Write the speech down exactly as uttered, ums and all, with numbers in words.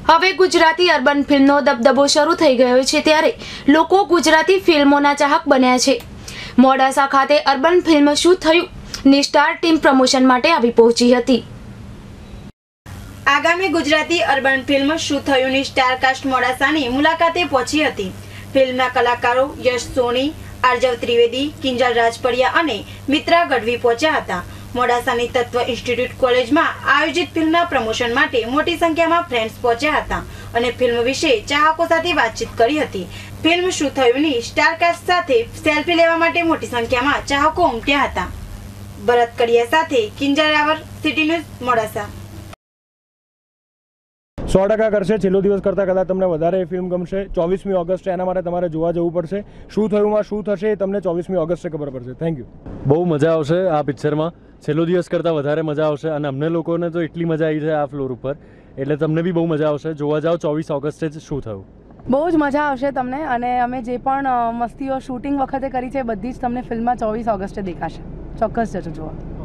હવે ગુજરાતી અર્બન ફિલ્મનો દબદબો શરૂ થઈ ગયો છે ત્યારે લોકો ગુજરાતી ફિલ્મોના ચાહક બન્યા છે। મોડાસા ખાતે અર્બન ફિલ્મ શું થયું ની સ્ટાર ટીમ પ્રમોશન માટે આવી પહોંચી હતી। આગામી ગુજરાતી અર્બન ફિલ્મ શું થયું ની સ્ટાર કાસ્ટ મોડાસાની મુલાકાતે પહોંચી હતી। ફિલ્મના કલાકારો યશ સોની, આરજવ ત્રિવેદી, કિંજલ રાજપડિયા અને મિત્રા ગઢવી પહોંચ્યા હતા। મોડાસાની તત્વ ઇન્સ્ટિટ્યૂટ કોલેજમાં આયોજિત ફિલ્મના પ્રમોશન માટે મોટી સંખ્યામાં ફ્રેન્ડ્સ પહોંચ્યા હતા અને ફિલ્મ વિશે ચાહકો સાથે વાતચીત કરી હતી। ફિલ્મ શું થયું ની સ્ટાર કાસ્ટ સાથે સેલ્ફી લેવા માટે મોટી સંખ્યામાં ચાહકો ઉમટ્યા હતા। ભરત કડિયા સાથે કિંજલ રાવર, સિટી ન્યૂઝ, મોડાસા। સો ટકા કરશે। છેલ્લો દિવસ કરતાં કદાચ તમને વધારે ફિલ્મ ગમશે। ચોવીસમી ઓગસ્ટે એના માટે તમારે જોવા જવું પડશે। શું થયુંમાં શું થશે એ તમને ચોવીસમી ઓગસ્ટે ખબર પડશે। Thank you. બહુ મજા આવશે આ પિક્ચરમાં। છેલ્લો દિવસ કરતાં વધારે મજા આવશે અને અમને લોકોને તો એટલી મજા આવી છે આ ફ્લોર ઉપર, એટલે તમને બી બહુ મજા આવશે। જોવા જાઓ ચોવીસ ઓગસ્ટે જ શું થયું। બહુ જ મજા આવશે તમને અને અમે જે પણ મસ્તીઓ શૂટિંગ વખતે કરી છે બધી જ તમને ફિલ્મમાં ચોવીસ ઓગસ્ટે દેખાશે। ચોક્કસ જજો જોવા।